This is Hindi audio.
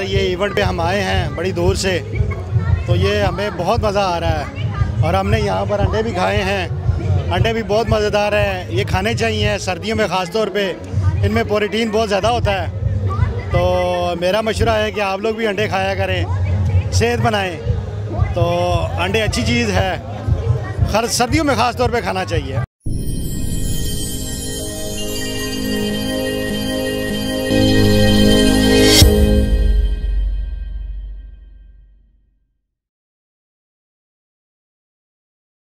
ये इवेंट पे हम आए हैं बड़ी दूर से, तो ये हमें बहुत मज़ा आ रहा है। और हमने यहाँ पर अंडे भी खाए हैं, अंडे भी बहुत मज़ेदार हैं। ये खाने चाहिए सर्दियों में ख़ास तौर पे, इनमें प्रोटीन बहुत ज़्यादा होता है। तो मेरा मशवरा है कि आप लोग भी अंडे खाया करें, सेहत बनाएं। तो अंडे अच्छी चीज़ है, हर सर्दियों में ख़ास तौर पे खाना चाहिए।